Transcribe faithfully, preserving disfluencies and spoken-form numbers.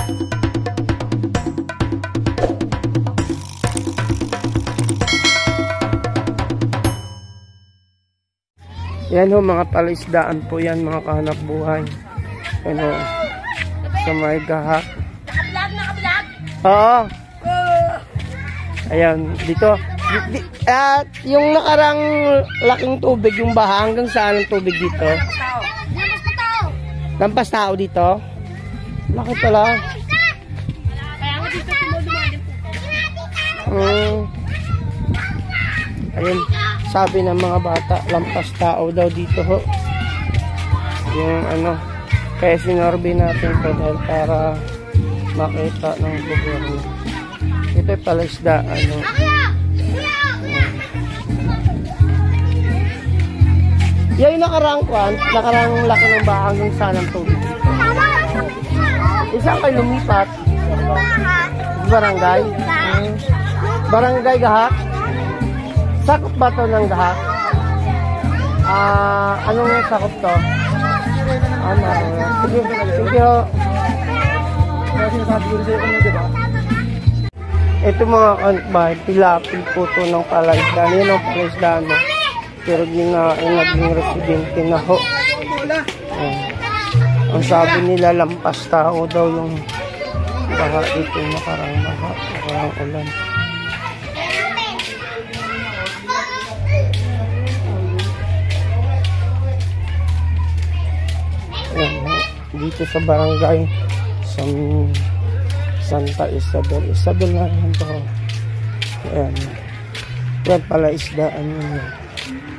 Yan ho, mga palaisdaan po yan, mga kahanap buhay. Ano, sa may gahak. Naka-vlog, naka-vlog? Oo. Ayan, dito. Di, di, at yung nakarang laking tubig, yung baha, hanggang saan ang tubig dito? Lampas tao. Lampas na tao. Lampas tao dito? Laki pala. Kaya nga dito tumudumadin po. Hmm. Ayun, sabi ng mga bata, lampas tao daw dito ho. Yung ano, kaya sinorbe natin to dahil para makita ng gobyerno. Ito ay palaisdaan. Ano. Yan yung nakarang kwan, nakarang laki ng baha hanggang saan ang tubig dito. Isang kayo lumipat? Barangay? Hmm. Barangay Gahak? Sakop ba ito ng Gahak? Ah, anong sakop to? Ano? Sige, sige ho. Ito mga kanbahay, pilapil po ito ng palaisdaan. Yan ang palaisdaan mo. Pero din nga ay naging residente na ho. Ayan. Ang sabi nila, lampas tao daw yung baha dito, nakarang baha, nakarang ulan. Ayan, dito sa barangay San, Santa Isabel. Isabel na yan to. Ayan. Yan pala isdaan yun.